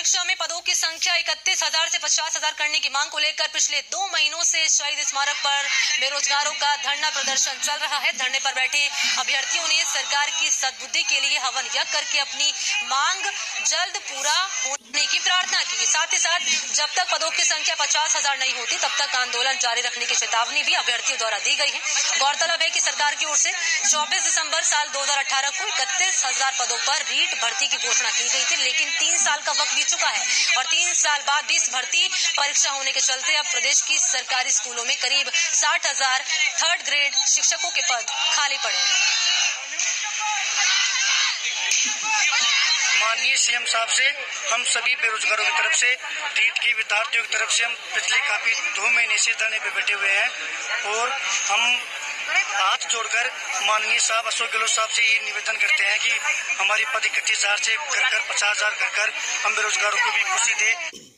शिक्षा में पदों की संख्या 31,000 से 50,000 करने की मांग को लेकर पिछले 2 महीनों से शहीद स्मारक पर बेरोजगारों का धरना प्रदर्शन चल रहा है। धरने पर बैठे अभ्यर्थियों ने सरकार की सद्बुद्धि के लिए हवन यज्ञ करके अपनी मांग जल्द पूरा होने की प्रार्थना की। साथ ही साथ जब तक पदों की संख्या 50,000 नहीं होती तब तक आंदोलन जारी रखने की चेतावनी भी अभ्यर्थियों द्वारा दी गई है। गौरतलब है कि सरकार की ओर से 24 दिसंबर साल 2018 को 31,000 पदों पर रीट भर्ती की घोषणा की गई थी, लेकिन 3 साल का वक्त बीत चुका है और 3 साल बाद भी इस भर्ती परीक्षा होने के चलते अब प्रदेश की सरकारी स्कूलों में करीब 60,000 थर्ड ग्रेड शिक्षकों के पद खाली पड़े। माननीय सीएम साहब से हम सभी बेरोजगारों की तरफ से, रीट के विद्यार्थियों की तरफ से हम पिछले काफी 2 महीने से धरने पे बैठे हुए हैं और हम हाथ जोड़कर माननीय साहब अशोक गहलोत साहब से ये निवेदन करते हैं कि हमारी पद 31,000 से कर 50,000 कर हम बेरोजगारों को भी खुशी दे।